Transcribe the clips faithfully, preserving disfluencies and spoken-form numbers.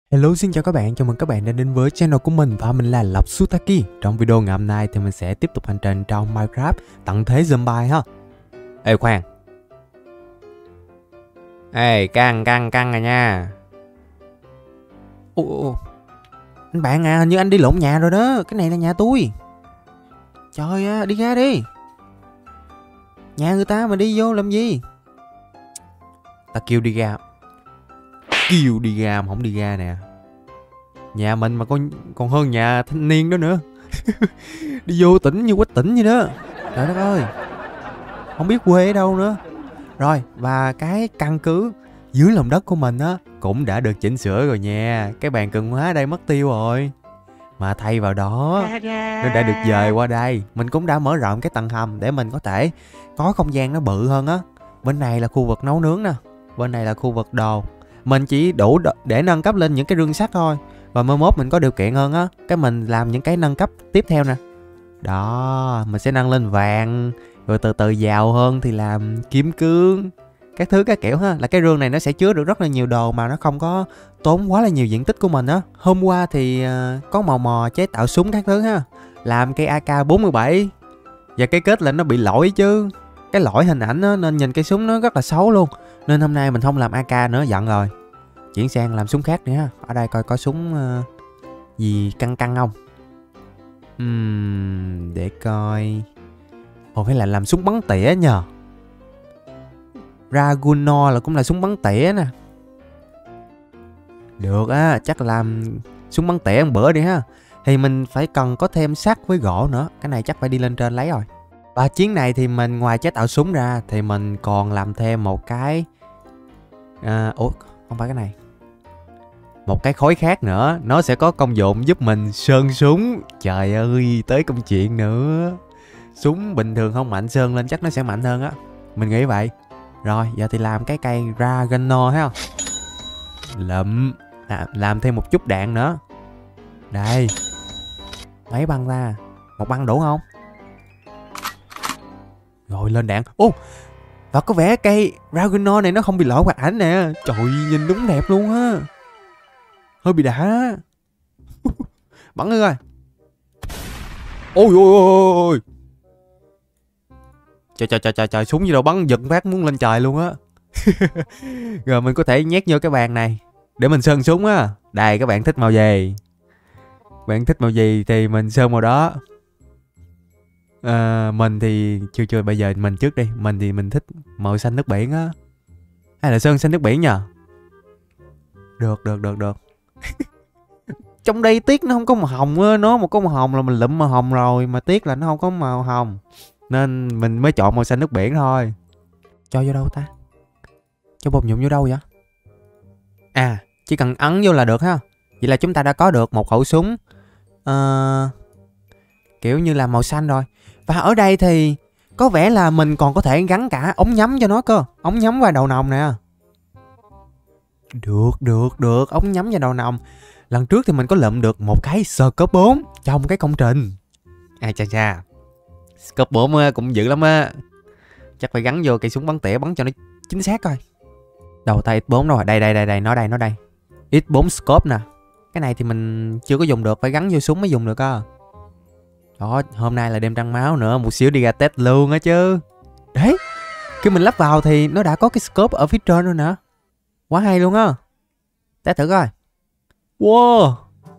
Hello, xin chào các bạn, chào mừng các bạn đã đến với channel của mình và mình là Lộc Sutaki. Trong video ngày hôm nay thì mình sẽ tiếp tục hành trình trong Minecraft tận thế zombie ha. Ê khoan. Ê, căng căng căng rồi nha. Ủa, anh bạn à, hình như anh đi lộn nhà rồi đó, cái này là nhà tôi. Trời ơi, đi ra đi. Nhà người ta mà đi vô làm gì? Ta kêu đi ra. Kêu đi ra mà không đi ra nè. Nhà mình mà còn còn hơn nhà thanh niên đó nữa. Đi vô tỉnh như quách tỉnh vậy đó. Trời đất ơi, không biết quê ở đâu nữa. Rồi, và cái căn cứ dưới lòng đất của mình á cũng đã được chỉnh sửa rồi nha. Cái bàn cường hóa ở đây mất tiêu rồi, mà thay vào đó nó đã được dời qua đây. Mình cũng đã mở rộng cái tầng hầm để mình có thể có không gian nó bự hơn á. Bên này là khu vực nấu nướng nè, bên này là khu vực đồ. Mình chỉ đủ để nâng cấp lên những cái rương sắt thôi. Và mai mốt mình có điều kiện hơn á, cái mình làm những cái nâng cấp tiếp theo nè. Đó, mình sẽ nâng lên vàng, rồi từ từ giàu hơn thì làm kim cương, các thứ các kiểu ha. Là cái rương này nó sẽ chứa được rất là nhiều đồ mà nó không có tốn quá là nhiều diện tích của mình á. Hôm qua thì uh, có mò mò chế tạo súng các thứ ha, làm cây a ca bốn mươi bảy. Và cái kết là nó bị lỗi chứ. Cái lỗi hình ảnh á, nên nhìn cây súng nó rất là xấu luôn. Nên hôm nay mình không làm a ca nữa, giận rồi. Chuyển sang làm súng khác nữa ha. Ở đây coi có súng uh, gì căng căng không. Uhm, để coi. Ồ, phải là làm súng bắn tỉa nhờ. Ragunor là cũng là súng bắn tỉa nè. Được á, chắc làm súng bắn tỉa một bữa đi ha. Thì mình phải cần có thêm sắt với gỗ nữa. Cái này chắc phải đi lên trên lấy rồi. Và chiến này thì mình ngoài chế tạo súng ra thì mình còn làm thêm một cái à, ủa, không phải cái này. Một cái khối khác nữa, nó sẽ có công dụng giúp mình sơn súng. Trời ơi, tới công chuyện nữa. Súng bình thường không mạnh, sơn lên chắc nó sẽ mạnh hơn á. Mình nghĩ vậy. Rồi, giờ thì làm cái cây Ragunor thấy không? Lụm. À, làm thêm một chút đạn nữa. Đây. Mấy băng ra? Một băng đủ không? Rồi lên đạn. Ô, và có vẻ cây Ragunor này nó không bị lỗi hoạt ảnh nè. Trời, nhìn đúng đẹp luôn á. Hơi bị đã. Bắn nữa rồi. Ôi ôi ôi ôi. Trời trời trời trời trời, súng gì đâu bắn giật phát muốn lên trời luôn á. Rồi mình có thể nhét vô cái bàn này để mình sơn súng á. Đây, các bạn thích màu gì? Bạn thích màu gì thì mình sơn màu đó. À, mình thì chưa chưa bây giờ mình trước đi. Mình thì mình thích màu xanh nước biển á. Hay là sơn xanh nước biển nhờ? Được được được được. Trong đây tiếc nó không có màu hồng á. Nó một có màu hồng là mình lụm màu hồng rồi. Mà tiếc là nó không có màu hồng, nên mình mới chọn màu xanh nước biển thôi. Cho vô đâu ta? Cho bột nhụm vô đâu vậy? À, chỉ cần ấn vô là được ha. Vậy là chúng ta đã có được một khẩu súng uh, kiểu như là màu xanh rồi. Và ở đây thì có vẻ là mình còn có thể gắn cả ống nhắm cho nó cơ. Ống nhắm vào đầu nòng nè. Được, được, được. Ống nhắm vào đầu nòng. Lần trước thì mình có lượm được một cái scope bốn trong cái công trình. À cha cha, scope bốn cũng dữ lắm á. Chắc phải gắn vô cây súng bắn tỉa bắn cho nó chính xác coi. Đầu tay ích bốn rồi. Đây đây đây đây, nó đây nó đây. ích bốn scope nè. Cái này thì mình chưa có dùng được, phải gắn vô súng mới dùng được á. Đó, hôm nay là đêm trăng máu nữa, một xíu đi ra test luôn á chứ. Đấy, khi mình lắp vào thì nó đã có cái scope ở phía trên rồi nè. Quá hay luôn á. Test thử coi. Wow,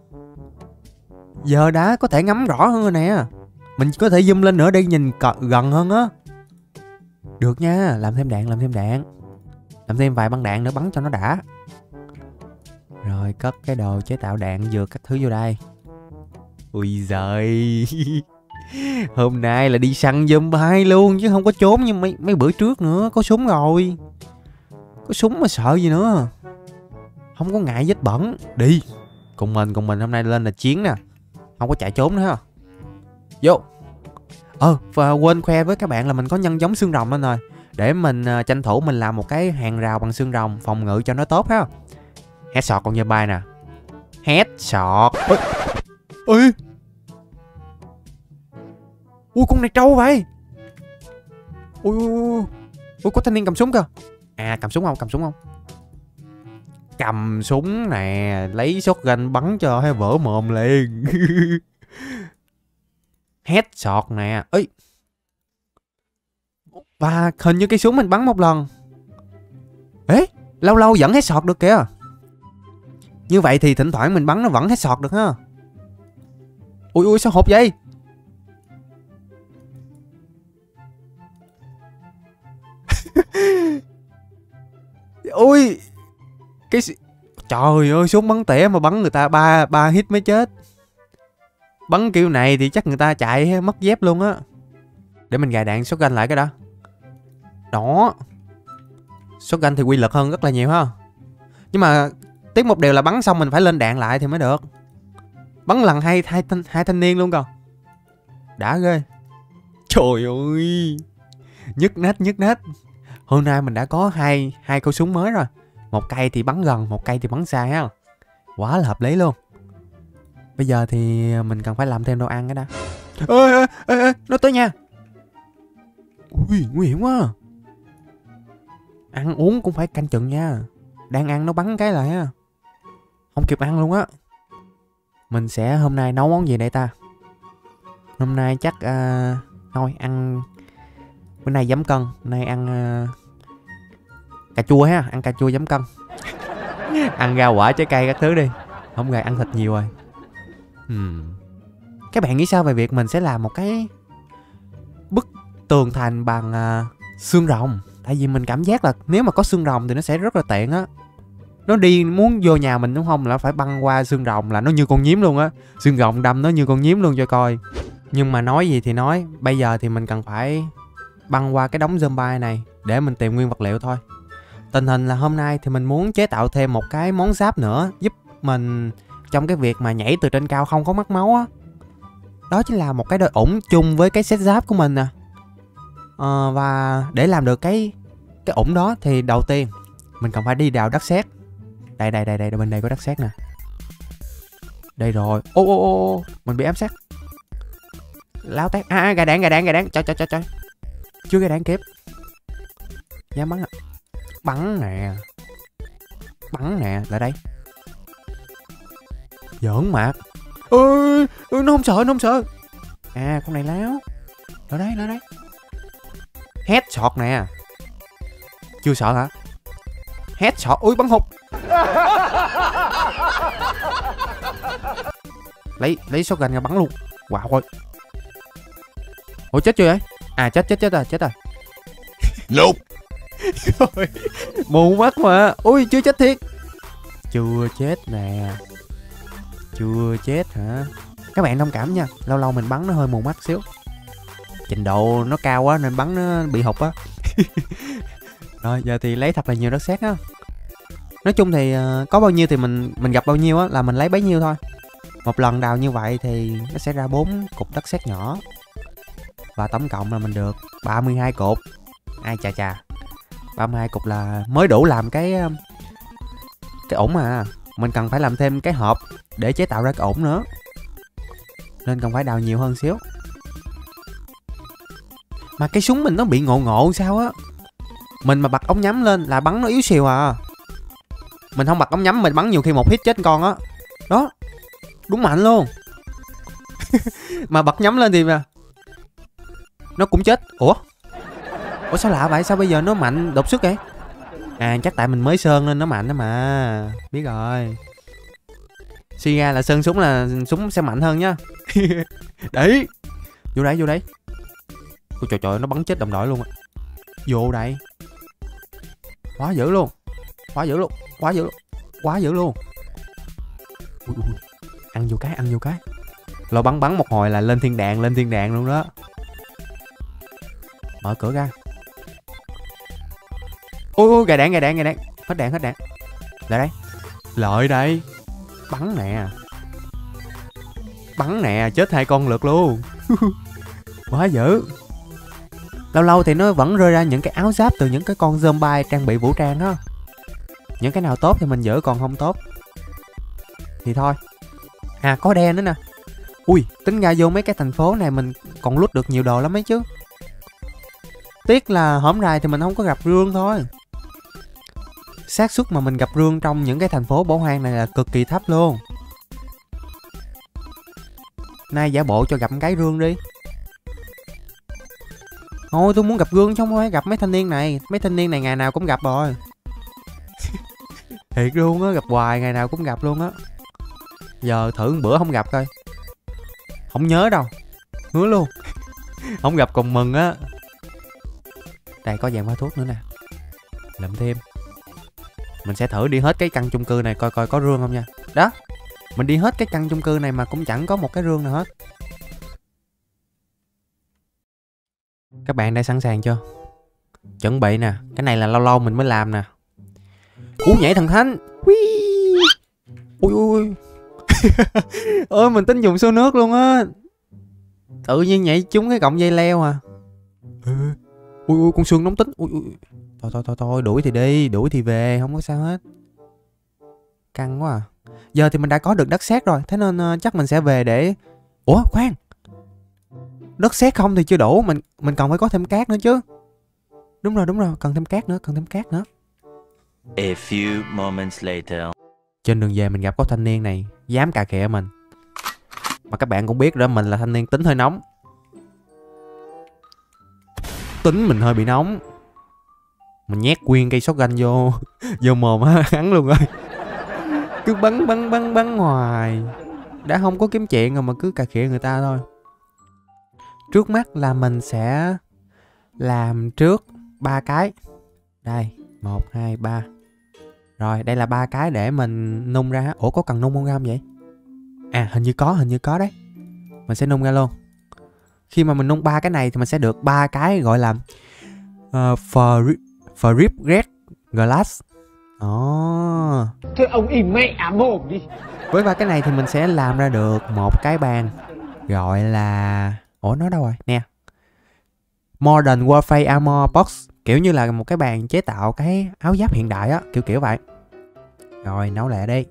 giờ đã có thể ngắm rõ hơn rồi nè. Mình có thể zoom lên nữa để nhìn gần hơn á. Được nha, làm thêm đạn, làm thêm đạn. Làm thêm vài băng đạn nữa bắn cho nó đã. Rồi cất cái đồ chế tạo đạn dược các thứ vô đây. Ui giời. Hôm nay là đi săn zombie luôn chứ không có trốn như mấy mấy bữa trước nữa. Có súng rồi. Có súng mà sợ gì nữa. Không có ngại vết bẩn. Đi. Cùng mình, cùng mình hôm nay lên là chiến nè. Không có chạy trốn nữa ha. Vô. Ờ, và quên khoe với các bạn là mình có nhân giống xương rồng lên rồi. Để mình uh, tranh thủ mình làm một cái hàng rào bằng xương rồng phòng ngự cho nó tốt ha. Headshot con zombie nè. Headshot. Ôi. Ôi. Ui, con này trâu vậy. Ui, ui, ui. Ui, có thanh niên cầm súng kìa. À, cầm súng không, cầm súng không. cầm súng nè, lấy shotgun bắn cho hay vỡ mồm liền. Headshot nè. Ấy. Và hình như cái súng mình bắn một lần. Ê, lâu lâu vẫn headshot được kìa. Như vậy thì thỉnh thoảng mình bắn nó vẫn headshot được ha. Ui ui sao hộp vậy? Ui. Cái trời ơi, súng bắn tỉa mà bắn người ta ba ba hit mới chết. Bắn kiểu này thì chắc người ta chạy mất dép luôn á. Để mình gài đạn shotgun lại cái đó. Đó. Shotgun thì quy lực hơn rất là nhiều ha. Nhưng mà tiếc một điều là bắn xong mình phải lên đạn lại thì mới được. Bắn lần hai hai, thanh, hai thanh niên luôn cơ. Đã ghê. Trời ơi. Nhức nết nhức nết. Hôm nay mình đã có hai hai khẩu súng mới rồi. Một cây thì bắn gần, một cây thì bắn xa ha. Quá là hợp lý luôn. Bây giờ thì mình cần phải làm thêm đồ ăn cái đã. Ê ê ê ê, nó tới nha. Ui, nguy hiểm quá. Ăn uống cũng phải canh chừng nha. Đang ăn nó bắn cái lại á. Không kịp ăn luôn á. Mình sẽ hôm nay nấu món gì đây ta? Hôm nay chắc uh, thôi ăn. Bữa nay giảm cân. Hôm nay ăn uh, cà chua ha. Ăn cà chua giảm cân. Ăn rau quả trái cây các thứ đi. Không gầy ăn thịt nhiều rồi. hmm. Các bạn nghĩ sao về việc mình sẽ làm một cái bức tường thành bằng uh, xương rồng? Tại vì mình cảm giác là nếu mà có xương rồng thì nó sẽ rất là tiện á. Nó đi muốn vô nhà mình đúng không, là phải băng qua xương rồng, là nó như con nhím luôn á. Xương rồng đâm nó như con nhím luôn cho coi. Nhưng mà nói gì thì nói, bây giờ thì mình cần phải băng qua cái đống zombie này để mình tìm nguyên vật liệu thôi. Tình hình là hôm nay thì mình muốn chế tạo thêm một cái món giáp nữa, giúp mình trong cái việc mà nhảy từ trên cao không có mất máu á. Đó chính là một cái đôi ủng chung với cái set giáp của mình nè. à, Và để làm được cái cái ủng đó thì đầu tiên mình cần phải đi đào đất sét. Đây đây đây đây, bên đây có đất sét nè. Đây rồi. Ô ô ô, mình bị ám sát. Láo tét. À, à gà đạn gà đạn gà đạn. Trời trời trời trời. Chưa gà đạn kịp. Dám bắn à. Bắn nè. Bắn nè, lại đây. Giỡn mạc. Ơi, ừ, nó không sợ, nó không sợ. À, con này láo. Lại đây, lại đây. Headshot nè. Chưa sợ hả? Headshot. Ui, bắn hụt. Lấy lấy shotgun ra bắn luôn. Wow ơi. Ủa chết chưa vậy? À chết chết chết rồi, chết rồi. Nope. Mù mắt mà. Ui chưa chết thiệt. Chưa chết nè. Chưa chết hả? Các bạn thông cảm nha, lâu lâu mình bắn nó hơi mù mắt xíu. Trình độ nó cao quá nên bắn nó bị hụt á. Rồi giờ thì lấy thật là nhiều đất sét á. Nói chung thì uh, có bao nhiêu thì mình mình gặp bao nhiêu á là mình lấy bấy nhiêu thôi. Một lần đào như vậy thì nó sẽ ra bốn cục đất sét nhỏ. Và tổng cộng là mình được ba mươi hai cục. Ai chà chà. ba mươi hai cục là mới đủ làm cái cái ủng mà. Mình cần phải làm thêm cái hộp để chế tạo ra cái ủng nữa. Nên cần phải đào nhiều hơn xíu. Mà cái súng mình nó bị ngộ ngộ sao á. Mình mà bật ống nhắm lên là bắn nó yếu xìu à. Mình không bật ống nhắm mình bắn nhiều khi một hit chết con á. Đó. Đúng mạnh luôn. Mà bật nhắm lên thì mà nó cũng chết. Ủa? Ủa sao lạ vậy? Sao bây giờ nó mạnh đột xuất vậy? À chắc tại mình mới sơn nên nó mạnh đó mà. Biết rồi. Suy ra là sơn súng là súng sẽ mạnh hơn nhá. Đấy. Vô đây vô đây. Ôi trời trời, nó bắn chết đồng đội luôn á. Vô đây. Quá dữ luôn. Quá dữ luôn. Quá dữ luôn. Quá dữ luôn. Ui, ui. Ăn vô cái, ăn vô cái. Lo bắn bắn một hồi là lên thiên đàng, lên thiên đàng luôn đó. Mở cửa ra. Ui ui, gà đạn, gà đạn, gà đạn. Hết đạn, hết đạn. Lại đây. Lợi đây. Bắn nè. Bắn nè, chết hai con lượt luôn. Quá dữ. Lâu lâu thì nó vẫn rơi ra những cái áo giáp từ những cái con zombie trang bị vũ trang á. Những cái nào tốt thì mình giữ, còn không tốt thì thôi. À có đen nữa nè. Ui, tính ra vô mấy cái thành phố này mình còn lút được nhiều đồ lắm ấy chứ. Tiếc là hổm rày thì mình không có gặp rương thôi. xác suất mà mình gặp rương trong những cái thành phố bỏ hoang này là cực kỳ thấp luôn. Nay giả bộ cho gặp cái rương đi. Thôi tôi muốn gặp rương chứ không phải gặp mấy thanh niên này. Mấy thanh niên này ngày nào cũng gặp rồi. Thiệt luôn á, gặp hoài ngày nào cũng gặp luôn á. Giờ thử một bữa không gặp coi. Không nhớ đâu. Hứa luôn. Không gặp còn mừng á. Đây có dạng hoa thuốc nữa nè. Lượm thêm. Mình sẽ thử đi hết cái căn chung cư này coi coi có rương không nha. Đó. Mình đi hết cái căn chung cư này mà cũng chẳng có một cái rương nào hết. Các bạn đã sẵn sàng chưa? Chuẩn bị nè. Cái này là lâu lâu mình mới làm nè. Cú nhảy thần thánh. Ui ui. Ôi mình tính dùng số nước luôn á. Tự nhiên nhảy trúng cái cọng dây leo à. Ui ui con Sương nóng tính. Ui ui. Thôi thôi thôi thôi đuổi thì đi. Đuổi thì về. Không có sao hết. Căng quá à. Giờ thì mình đã có được đất sét rồi. Thế nên uh, chắc mình sẽ về để... Ủa khoan. Đất sét không thì chưa đủ. Mình mình còn phải có thêm cát nữa chứ. Đúng rồi đúng rồi. Cần thêm cát nữa. Cần thêm cát nữa. A few moments later. Trên đường về mình gặp có thanh niên này. Dám cà khịa mình. Mà các bạn cũng biết đó. Mình là thanh niên tính hơi nóng. Tính mình hơi bị nóng. Mình nhét nguyên cây shotgun vô. Vô mồm hắn luôn rồi. Cứ bắn bắn bắn bắn hoài. Đã không có kiếm chuyện rồi mà cứ cà khịa người ta thôi. Trước mắt là mình sẽ làm trước ba cái. Đây, một, hai, ba. Rồi, đây là ba cái để mình nung ra. Ủa có cần nung không ra không vậy? À, hình như có, hình như có đấy. Mình sẽ nung ra luôn. Khi mà mình nung ba cái này thì mình sẽ được ba cái gọi là uh, for, for rip red glass. Ồ. Oh. Thôi ông im mẹ mồm đi. Với ba cái này thì mình sẽ làm ra được một cái bàn gọi là... Ủa nó đâu rồi? Nè. Modern Warfare Armor Box. Kiểu như là một cái bàn chế tạo cái áo giáp hiện đại á. Kiểu kiểu vậy. Rồi nấu lẹ đi.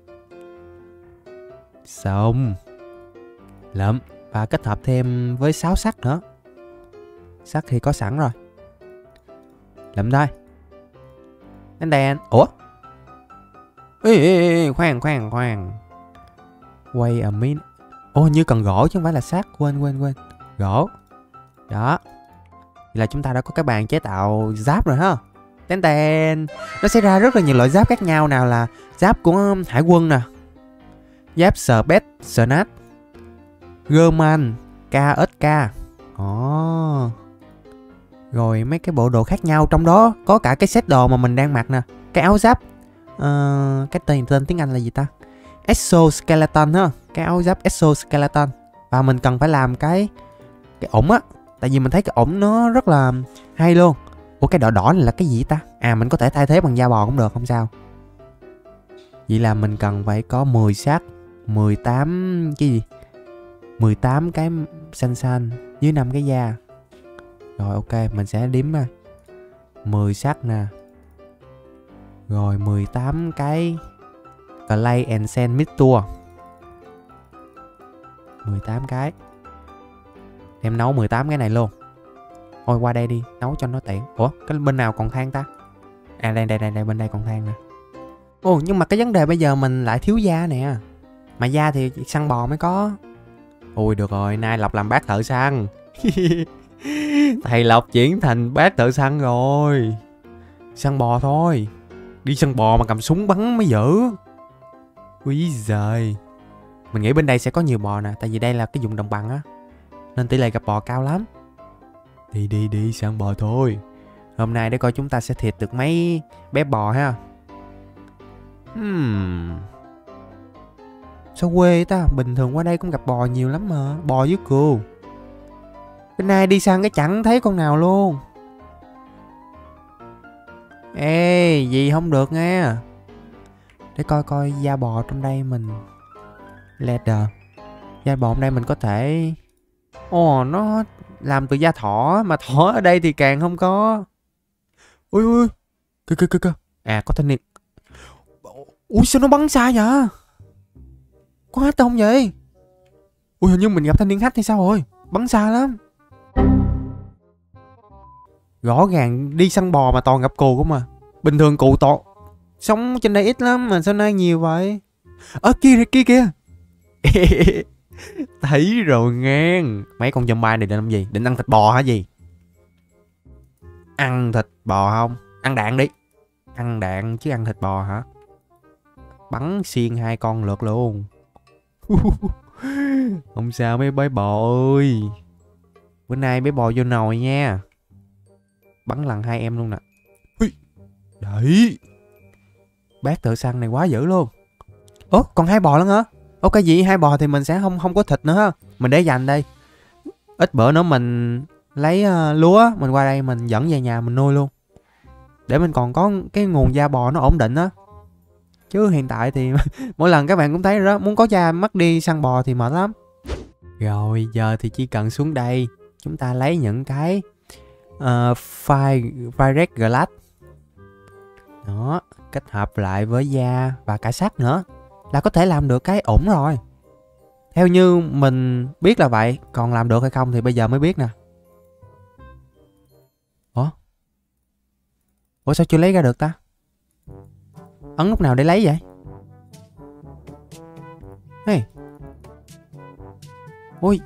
Xong. Lượm. Và kết hợp thêm với sáu sắt nữa. Sắt thì có sẵn rồi. Lượm thôi. Đánh đèn. Ủa? Ê, ê, ê, khoan khoan khoan. Wait a minute. Ồ như cần gỗ chứ không phải là sắt. Quên quên quên. Gỗ. Đó. Vậy là chúng ta đã có cái bàn chế tạo giáp rồi ha. Tên tên. Nó sẽ ra rất là nhiều loại giáp khác nhau. Nào là giáp của hải quân nè. Giáp Spet Snat. German ca ét ca. Ồ. Rồi mấy cái bộ đồ khác nhau. Trong đó có cả cái set đồ mà mình đang mặc nè. Cái áo giáp uh, cái tên tên tiếng Anh là gì ta? Exoskeleton ha. Cái áo giáp Exoskeleton. Và mình cần phải làm cái Cái ủng á. Tại vì mình thấy cái ủng nó rất là hay luôn. Ủa cái đỏ đỏ này là cái gì ta? À mình có thể thay thế bằng da bò cũng được không sao. Vậy là mình cần phải có mười sắt, mười tám cái gì? mười tám cái xanh xanh với năm cái da. Rồi ok, mình sẽ đếm ra. mười sắt nè. Rồi mười tám cái Clay and Sand Mixture. mười tám cái. Em nấu mười tám cái này luôn. Ôi qua đây đi, nấu cho nó tiện. Ủa, cái bên nào còn than ta? À đây đây đây, đây bên đây còn than nè. Ồ, nhưng mà cái vấn đề bây giờ mình lại thiếu da nè. Mà da thì săn bò mới có. Ôi được rồi, nay Lộc làm bác thợ săn. Thầy Lộc chuyển thành bác thợ săn rồi. Săn bò thôi. Đi săn bò mà cầm súng bắn mới dữ. Úi giời. Mình nghĩ bên đây sẽ có nhiều bò nè. Tại vì đây là cái vùng đồng bằng á. Nên tỷ lệ gặp bò cao lắm. Đi đi đi săn bò thôi. Hôm nay để coi chúng ta sẽ thịt được mấy bé bò ha. Hmm. Sao quê ta? Bình thường qua đây cũng gặp bò nhiều lắm mà. Bò với cừu. Cái nay đi săn cái chẳng thấy con nào luôn. Ê, gì không được nghe. Để coi coi da bò trong đây mình. Leather. Da bò trong đây mình có thể. Ồ, nó làm từ da thỏ. Mà thỏ ở đây thì càng không có. Ui ui. Kìa kìa kìa kìa. À có thanh niên. Ui sao nó bắn xa vậy? Có hack không vậy? Ui hình như mình gặp thanh niên hack hay sao rồi? Bắn xa lắm. Rõ ràng đi săn bò mà toàn gặp cừu không à. Bình thường cừu to. Sống trên đây ít lắm mà sao nay nhiều vậy? Ơ kia kia kia. Thấy rồi ngang. Mấy con zombie này định làm gì? Định ăn thịt bò hả gì? Ăn thịt bò không? Ăn đạn đi. Ăn đạn chứ ăn thịt bò hả? Bắn xiên hai con lượt luôn. Không sao mấy bé bò ơi. Bữa nay bé bò vô nồi nha. Bắn lần hai em luôn nè. Đấy. Bác thợ săn này quá dữ luôn. Ủa còn hai bò nữa hả? Ok vậy hai bò thì mình sẽ không không có thịt nữa ha. Mình để dành đây. Ít bữa nữa mình lấy uh, lúa mình qua đây mình dẫn về nhà mình nuôi luôn. Để mình còn có cái nguồn da bò nó ổn định á. Chứ hiện tại thì mỗi lần các bạn cũng thấy rồi đó, muốn có da mất đi săn bò thì mệt lắm. Rồi giờ thì chỉ cần xuống đây chúng ta lấy những cái uh, fire, fire glass đó, kết hợp lại với da và cả sắt nữa là có thể làm được cái ổn rồi. Theo như mình biết là vậy, còn làm được hay không thì bây giờ mới biết nè. Ủa? Ủa sao chưa lấy ra được ta? Ấn lúc nào để lấy vậy? Hey. Ôi.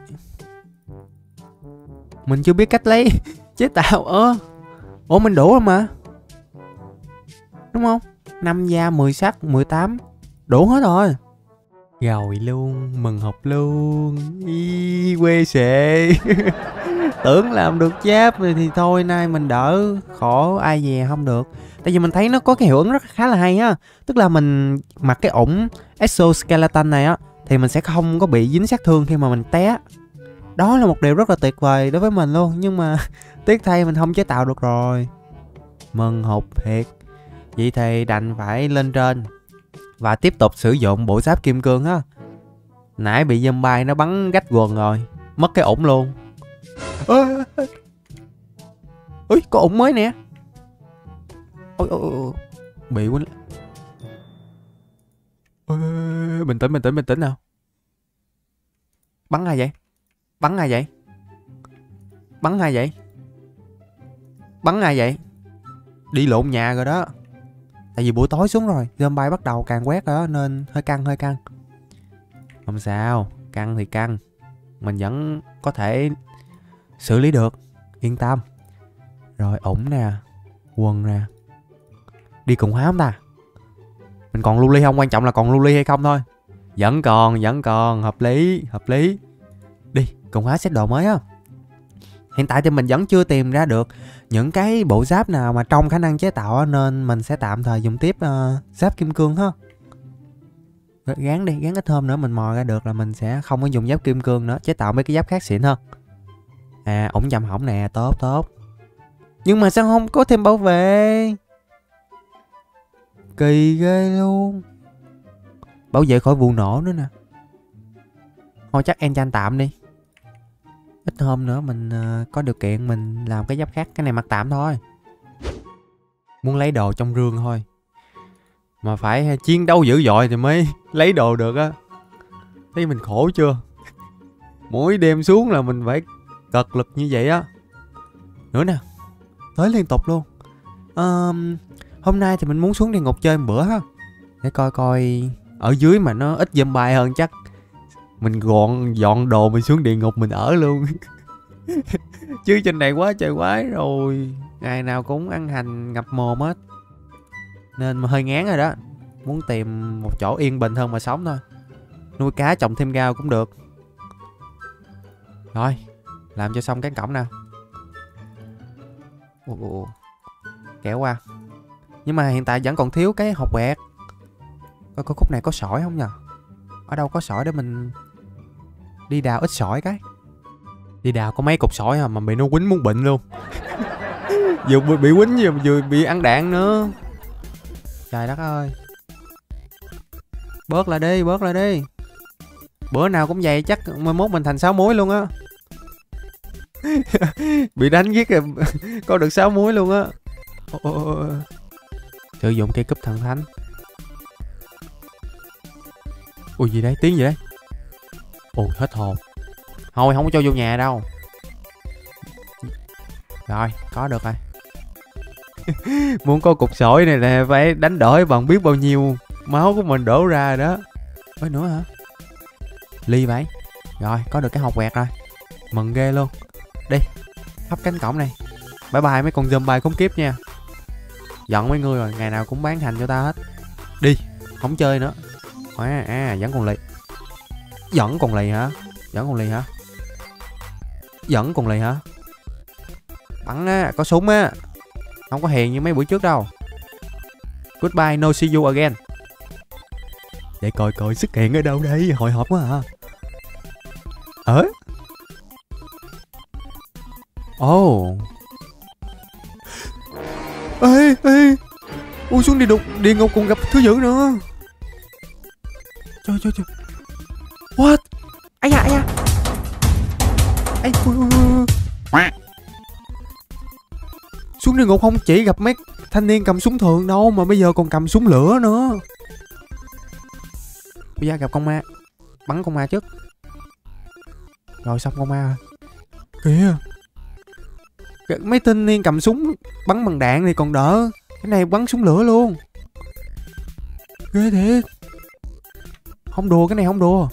Mình chưa biết cách lấy chế tạo. Ơ. Ủa mình đủ rồi mà. Đúng không? năm da, mười sắt, mười tám. Đủ hết rồi. Rồi luôn, mừng học luôn. Ý, quê xệ. Tưởng làm được giáp rồi thì thôi nay mình đỡ khổ ai về không được. Tại vì mình thấy nó có cái hiệu ứng rất khá là hay á. Tức là mình mặc cái ủng exoskeleton này á thì mình sẽ không có bị dính sát thương khi mà mình té. Đó là một điều rất là tuyệt vời đối với mình luôn. Nhưng mà tiếc thay mình không chế tạo được rồi. Mừng hụt thiệt. Vậy thì đành phải lên trên và tiếp tục sử dụng bộ giáp kim cương á. Nãy bị zombie nó bắn gách quần rồi. Mất cái ủng luôn. Ôi, ôi có ủng mới nè. Ôi, ôi, ôi. Bị quýnh. Ôi, bình tĩnh bình tĩnh bình tĩnh nào. Bắn ai vậy? Bắn ai vậy? Bắn ai vậy? Bắn ai vậy? Đi lộn nhà rồi đó. Tại vì buổi tối xuống rồi, zombie bắt đầu càng quét đó nên hơi căng hơi căng. Không sao, căng thì căng. Mình vẫn có thể xử lý được, yên tâm. Rồi ủng nè, quần nè. Đi cùng hóa không ta? Mình còn lưu ly không? Quan trọng là còn lưu ly hay không thôi. Vẫn còn, vẫn còn, hợp lý, hợp lý. Đi, cùng hóa set đồ mới á. Hiện tại thì mình vẫn chưa tìm ra được những cái bộ giáp nào mà trong khả năng chế tạo nên mình sẽ tạm thời dùng tiếp uh, giáp kim cương ha. Gán đi, gán ít hôm nữa mình mò ra được là mình sẽ không có dùng giáp kim cương nữa, chế tạo mấy cái giáp khác xịn hơn. À, ủng chầm hỏng nè, tốt tốt. Nhưng mà sao không có thêm bảo vệ? Kỳ ghê luôn. Bảo vệ khỏi vụ nổ nữa nè. Thôi chắc enchant tạm đi. Ít hôm nữa mình uh, có điều kiện mình làm cái giáp khác. Cái này mặc tạm thôi. Muốn lấy đồ trong rương thôi. Mà phải chiến đấu dữ dội thì mới lấy đồ được á. Thấy mình khổ chưa? Mỗi đêm xuống là mình phải cật lực như vậy á. Nữa nè. Tới liên tục luôn. uh, Hôm nay thì mình muốn xuống địa ngục chơi một bữa ha. Để coi coi ở dưới mà nó ít zombie hơn chắc mình gọn dọn đồ mình xuống địa ngục mình ở luôn. Chứ trên này quá trời quái rồi. Ngày nào cũng ăn hành ngập mồm hết. Nên mà hơi ngán rồi đó. Muốn tìm một chỗ yên bình hơn mà sống thôi. Nuôi cá trồng thêm rau cũng được. Rồi, làm cho xong cái cổng nào. Ồ, ồ. Kéo qua. Nhưng mà hiện tại vẫn còn thiếu cái hộp quẹt. Coi coi khúc này có sỏi không nhờ? Ở đâu có sỏi để mình đi đào ít sỏi cái. Đi đào có mấy cục sỏi à mà bị nó quýnh muốn bệnh luôn. Vừa bị quýnh vừa, vừa bị ăn đạn nữa. Trời đất ơi. Bớt lại đi, bớt lại đi. Bữa nào cũng vậy chắc mai mốt mình thành sáu muối luôn á. Bị đánh giết rồi. Có được sáu muối luôn á. Sử dụng cây cúp thần thánh. Ui gì đấy, tiếng gì đấy? Ui hết hồn. Thôi không có cho vô nhà đâu. Rồi, có được rồi. Muốn có cục sỏi này nè phải đánh đổi bằng biết bao nhiêu máu của mình đổ ra đó. Ôi nữa hả? Ly vậy. Rồi có được cái hộp quẹt rồi. Mừng ghê luôn. Đi. Hấp cánh cổng này. Bye bye mấy con zombie khốn kiếp nha. Giận mấy người rồi. Ngày nào cũng bán hành cho ta hết. Đi. Không chơi nữa. À, à vẫn còn lì. Vẫn còn lì hả? Vẫn còn lì hả? Vẫn còn lì hả? Bắn á. Có súng á. Không có hiền như mấy buổi trước đâu. Goodbye, no see you again. Để coi coi xuất hiện ở đâu đây. Hồi hộp quá hả? Ờ? Ồ. Oh. Ê, ê. Ui xuống địa đục, địa ngục còn gặp thứ dữ nữa. Trời trời trời. What? Ây da, ây da. Ây, ui, ui, ui. Xuống địa ngục không chỉ gặp mấy thanh niên cầm súng thường đâu, mà bây giờ còn cầm súng lửa nữa. Bây giờ gặp con ma. Bắn con ma trước. Rồi xong con ma. Kìa. Mấy thanh niên cầm súng bắn bằng đạn thì còn đỡ. Cái này bắn súng lửa luôn. Ghê thiệt. Không đùa, cái này không đùa.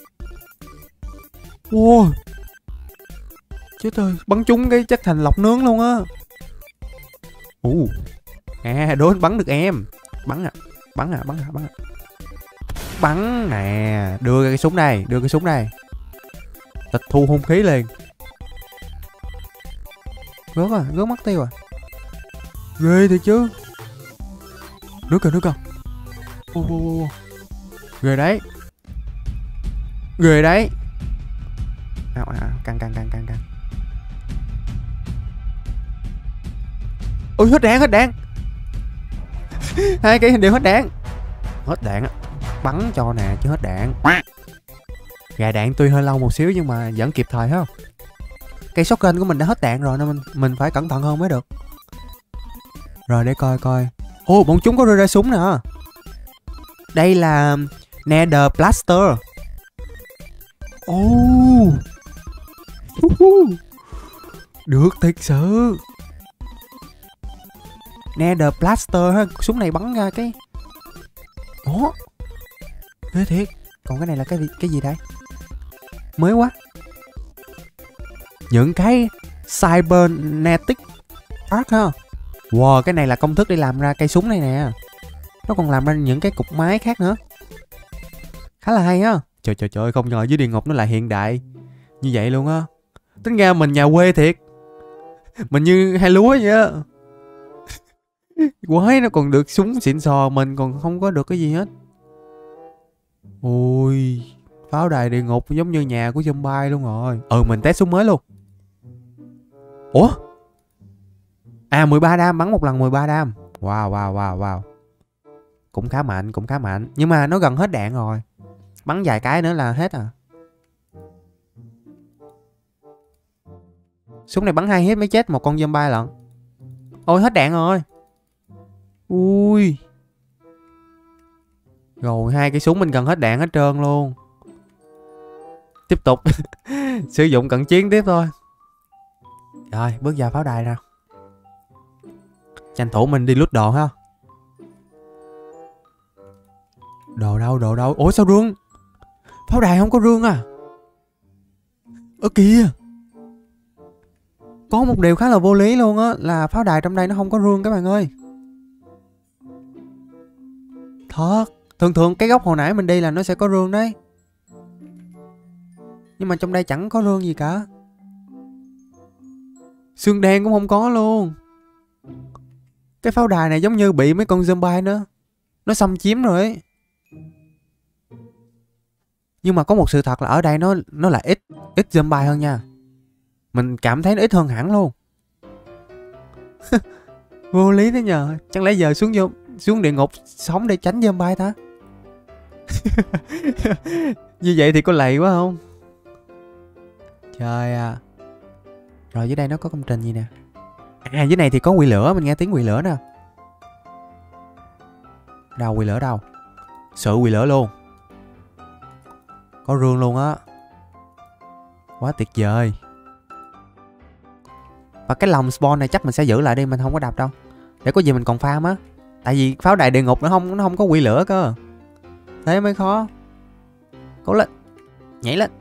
Wow. Chết ơi, bắn trúng cái chắc thành lọc nướng luôn á. Ồ. À, đố anh bắn được em. Bắn à, bắn à, bắn à, bắn à. Bắn nè. Đưa cái súng đây, đưa cái súng đây. Tịch thu hung khí liền. Rớt à, rớt mất tiêu à. Ghê thiệt chứ. Nước kìa, nước kìa. Ô, ô, ô. Ghê đấy. Ghê đấy. À, à, căng căng căng căng căng. Ôi hết đạn, hết đạn. Hai cái đều hết đạn. Hết đạn á. Bắn cho nè chứ hết đạn. Gà đạn tuy hơi lâu một xíu nhưng mà vẫn kịp thời không? Cây shotgun của mình đã hết đạn rồi nên mình mình phải cẩn thận hơn mới được. Rồi để coi coi. Ô, bọn chúng có rơi ra súng nè. Đây là Nether Blaster. Ô. Được thiệt sự. Nether Blaster ha, súng này bắn ra cái. Ủa? Ghê thiệt. Còn cái này là cái gì, cái gì đây? Mới quá. Những cái Cybernetic Part ha. Wow, cái này là công thức để làm ra cây súng này nè. Nó còn làm ra những cái cục máy khác nữa. Khá là hay á. Trời trời trời, không ngờ dưới địa ngục nó lại hiện đại như vậy luôn á. Tính ra mình nhà quê thiệt. Mình như hai lúa vậy á. Quái, nó còn được súng xịn sò, mình còn không có được cái gì hết. Ui, pháo đài địa ngục giống như nhà của zombie luôn rồi. Ừ, mình test súng mới luôn. Ủa? À, mười ba đam, bắn một lần mười ba đam. Wow, wow, wow, wow. Cũng khá mạnh, cũng khá mạnh. Nhưng mà nó gần hết đạn rồi. Bắn vài cái nữa là hết à. Súng này bắn hai hit mới chết một con zombie lận. Ôi, hết đạn rồi. Ui. Rồi, hai cái súng mình gần hết đạn hết trơn luôn. Tiếp tục sử dụng cận chiến tiếp thôi. Rồi, bước vào pháo đài nào. Tranh thủ mình đi lút đồ ha. Đồ đâu, đồ đâu. Ủa sao rương? Pháo đài không có rương à? Ơ kìa. Có một điều khá là vô lý luôn á, là pháo đài trong đây nó không có rương các bạn ơi. Thật. Thường thường cái góc hồi nãy mình đi là nó sẽ có rương đấy. Nhưng mà trong đây chẳng có rương gì cả. Xương đen cũng không có luôn. Cái pháo đài này giống như bị mấy con zombie nữa, nó xâm chiếm rồi ấy. Nhưng mà có một sự thật là ở đây nó nó là ít ít zombie hơn nha. Mình cảm thấy nó ít hơn hẳn luôn. Vô lý thế nhờ. Chẳng lẽ giờ xuống vô xuống địa ngục sống để tránh zombie ta? Như vậy thì có lầy quá không? Trời à. Rồi dưới đây nó có công trình gì nè. À, dưới này thì có quỷ lửa, mình nghe tiếng quỷ lửa nè. Đâu quỷ lửa đâu? Sự quỷ lửa luôn. Có rương luôn á. Quá tuyệt vời. Và cái lồng spawn này chắc mình sẽ giữ lại đi, mình không có đập đâu. để có gì mình còn farm á. Tại vì pháo đài địa ngục nó không nó không có quy lửa cơ, thế mới khó. Cố lên, nhảy lên.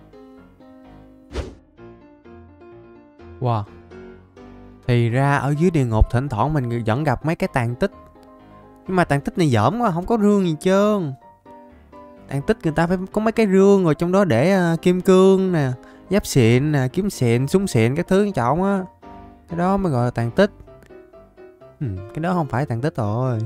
Wow, thì ra ở dưới địa ngục thỉnh thoảng mình vẫn gặp mấy cái tàn tích, nhưng mà tàn tích này dởm quá, không có rương gì trơn. Tàn tích người ta phải có mấy cái rương rồi trong đó để uh, kim cương nè, giáp xịn nè, kiếm xịn, súng xịn các thứ trọng á, cái đó mới gọi là tàn tích. Ừ, cái đó không phải tàn tích rồi.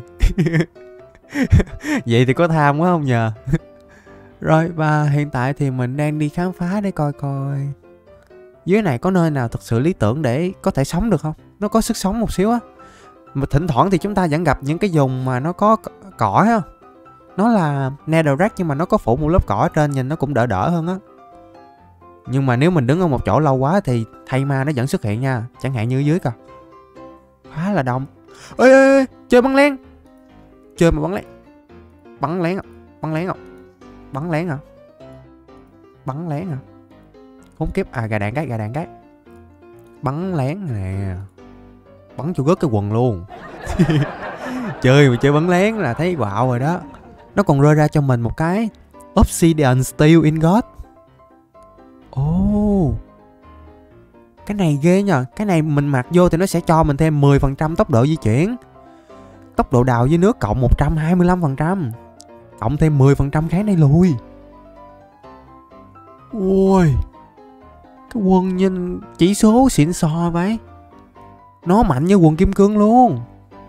Vậy thì có tham quá không nhờ. Rồi, và hiện tại thì mình đang đi khám phá để coi coi dưới này có nơi nào thực sự lý tưởng để có thể sống được không, nó có sức sống một xíu á. Mà thỉnh thoảng thì chúng ta vẫn gặp những cái vùng mà nó có cỏ á, nó là netherrack nhưng mà nó có phủ một lớp cỏ ở trên, nhìn nó cũng đỡ đỡ hơn á. Nhưng mà nếu mình đứng ở một chỗ lâu quá thì thây ma nó vẫn xuất hiện nha, chẳng hạn như dưới kìa, khá là đông. Ê ê ê, chơi bắn lén, chơi mà bắn lén, bắn lén à, bắn lén à, bắn lén à, bắn lén à, khốn kiếp. À, gà đạn cái, gà đạn cái, bắn lén nè, bắn cho rớt cái quần luôn. Chơi mà chơi bắn lén là thấy quạo rồi đó. Nó còn rơi ra cho mình một cái Obsidian Steel Ingot. Ồ oh, cái này ghê nha. Cái này mình mặc vô thì nó sẽ cho mình thêm mười phần trăm tốc độ di chuyển, tốc độ đào dưới nước cộng một trăm hai mươi lăm phần trăm, cộng thêm mười phần trăm kháng đẩy lùi. Ôi, cái quần nhìn chỉ số xịn sò vậy. Nó mạnh như quần kim cương luôn.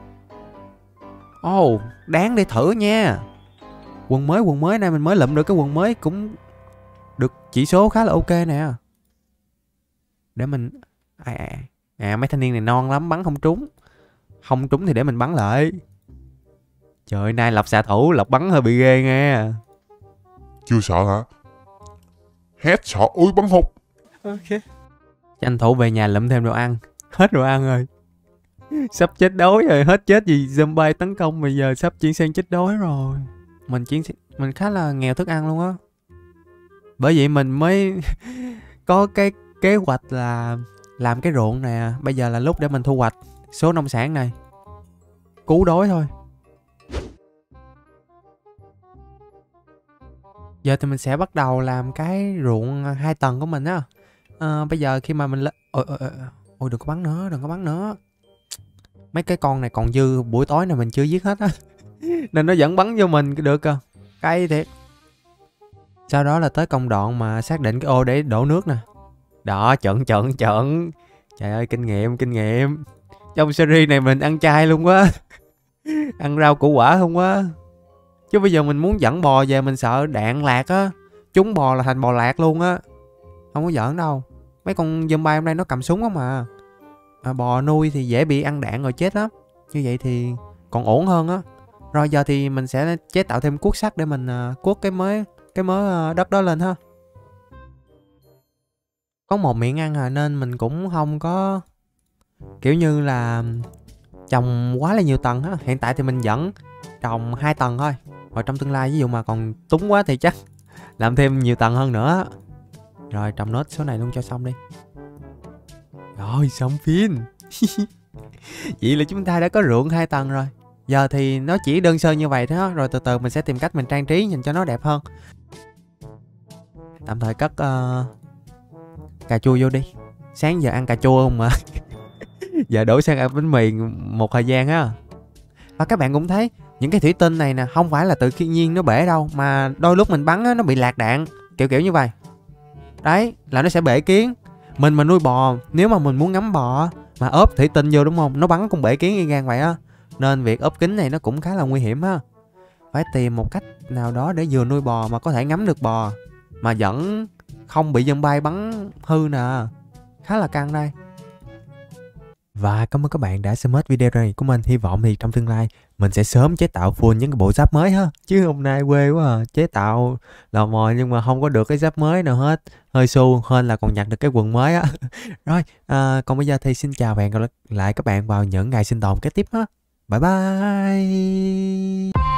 Ồ, oh, đáng để thử nha. Quần mới, quần mới này mình mới lụm được cái quần mới cũng được chỉ số khá là ok nè. Để mình... À, à, à mấy thanh niên này non lắm, bắn không trúng. Không trúng thì để mình bắn lại. Trời, nay Lộc xạ thủ, Lộc bắn hơi bị ghê nghe. Chưa sợ hả? Hét sợ, ui bắn hụt. Ok. Tranh thủ về nhà lụm thêm đồ ăn. Hết đồ ăn rồi. Sắp chết đói rồi, hết chết gì zombie tấn công, bây giờ sắp chuyển sang chết đói rồi. Mình chuyển mình khá là nghèo thức ăn luôn á. Bởi vậy mình mới có cái kế hoạch là làm cái ruộng nè. Bây giờ là lúc để mình thu hoạch số nông sản này, cứu đói thôi. Giờ thì mình sẽ bắt đầu làm cái ruộng hai tầng của mình á. À, bây giờ khi mà mình lên... Ôi, ôi, ôi, ôi đừng có bắn nữa, đừng có bắn nữa. Mấy cái con này còn dư, buổi tối này mình chưa giết hết á. Nên nó vẫn bắn vô mình được cơ. Cay thiệt. Sau đó là tới công đoạn mà xác định cái ô để đổ nước nè. Đó, trận trận trận. Trời ơi, kinh nghiệm, kinh nghiệm. Trong series này mình ăn chay luôn quá. Ăn rau củ quả không quá. Chứ bây giờ mình muốn dẫn bò về mình sợ đạn lạc á. Trúng bò là thành bò lạc luôn á. Không có giỡn đâu. Mấy con zombie hôm nay nó cầm súng á mà. À, bò nuôi thì dễ bị ăn đạn rồi chết lắm. Như vậy thì còn ổn hơn á. Rồi giờ thì mình sẽ chế tạo thêm cuốc sắt để mình uh, cuốc cái mới cái mới uh, đất đó lên ha. Có một miệng ăn à, nên mình cũng không có kiểu như là trồng quá là nhiều tầng á. Hiện tại thì mình vẫn trồng hai tầng thôi. Rồi trong tương lai ví dụ mà còn túng quá thì chắc làm thêm nhiều tầng hơn nữa. Rồi trồng nốt số này luôn cho xong đi. Rồi xong phim. Vậy là chúng ta đã có ruộng hai tầng rồi. Giờ thì nó chỉ đơn sơ như vậy thôi. Rồi từ từ mình sẽ tìm cách mình trang trí nhìn cho nó đẹp hơn. Tạm thời cất uh, cà chua vô đi. Sáng giờ ăn cà chua không mà. Giờ đổi sang ăn bánh mì một thời gian á. Và các bạn cũng thấy những cái thủy tinh này nè, không phải là tự nhiên nó bể đâu, mà đôi lúc mình bắn á, nó bị lạc đạn. Kiểu kiểu như vậy. Đấy, là nó sẽ bể kiến. Mình mà nuôi bò, nếu mà mình muốn ngắm bò mà ốp thủy tinh vô đúng không, nó bắn cũng bể kiến y gan vậy á. Nên việc ốp kính này nó cũng khá là nguy hiểm ha. Phải tìm một cách nào đó để vừa nuôi bò mà có thể ngắm được bò, mà vẫn không bị zombie bắn hư nè. Khá là căng đây. Và cảm ơn các bạn đã xem hết video này của mình. Hy vọng thì trong tương lai mình sẽ sớm chế tạo full những cái bộ giáp mới ha. Chứ hôm nay quê quá à. Chế tạo lò mò nhưng mà không có được cái giáp mới nào hết. Hơi xu, hên là còn nhặt được cái quần mới á. Rồi, à, còn bây giờ thì xin chào và hẹn gặp lại các bạn vào những ngày sinh tồn kế tiếp ha. Bye bye.